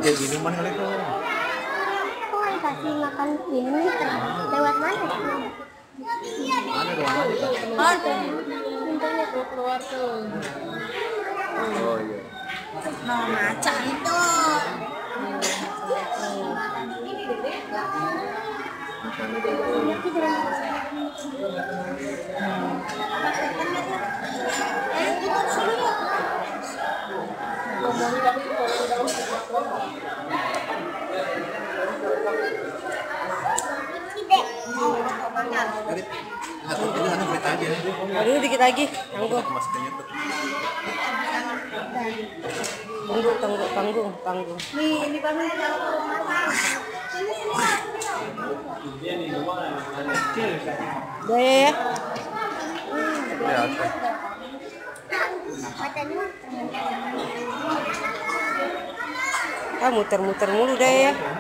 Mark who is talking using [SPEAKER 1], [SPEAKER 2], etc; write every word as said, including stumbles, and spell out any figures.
[SPEAKER 1] kayak minuman kali tuh.
[SPEAKER 2] Kok dikasih makan ini lewat mana?
[SPEAKER 1] Ada ruangan itu.
[SPEAKER 2] Ada. Pintunya tuh keluar tuh.
[SPEAKER 1] Oh iya.
[SPEAKER 2] Nah, maca itu.
[SPEAKER 3] Aduh, dikit lagi. Tunggu. Tunggu, tunggu, panggung, panggung.
[SPEAKER 2] Nih, ini panggung
[SPEAKER 3] Udah ya.
[SPEAKER 1] Ya,
[SPEAKER 3] Ah, muter-muter mulu deh ya.